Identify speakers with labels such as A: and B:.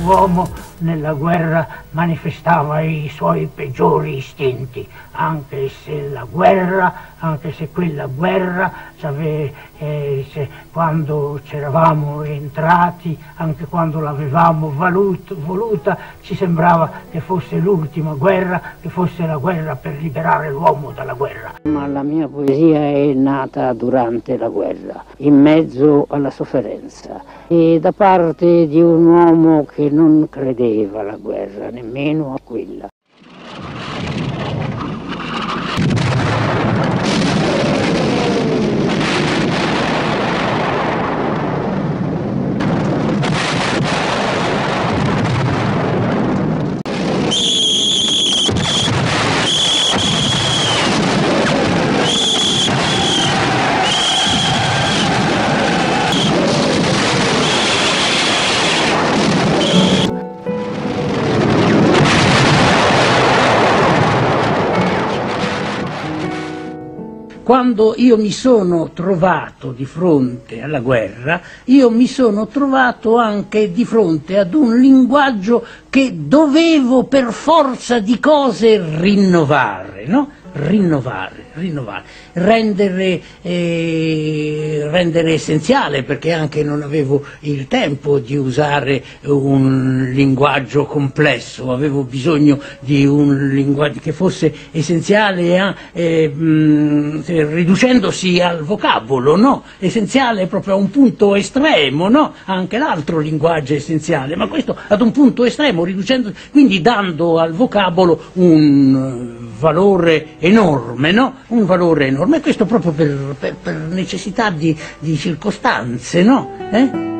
A: L'uomo nella guerra manifestava i suoi peggiori istinti, anche se quella guerra, quando c'eravamo entrati, anche quando l'avevamo voluta, ci sembrava che fosse l'ultima guerra, che fosse la guerra per liberare l'uomo dalla guerra. Ma la mia poesia è nata durante la guerra, in mezzo alla sofferenza, e da parte di un uomo che non credeva alla guerra, nemmeno a quella. Quando io mi sono trovato di fronte alla guerra, io mi sono trovato anche di fronte ad un linguaggio che dovevo per forza di cose rinnovare, no? Rendere essenziale, perché anche non avevo il tempo di usare un linguaggio complesso, avevo bisogno di un linguaggio che fosse essenziale, riducendosi al vocabolo, no? Essenziale proprio a un punto estremo, no? Anche l'altro linguaggio è essenziale, ma questo ad un punto estremo, quindi dando al vocabolo un valore enorme, no? Un valore enorme, questo proprio per necessità di circostanze, no?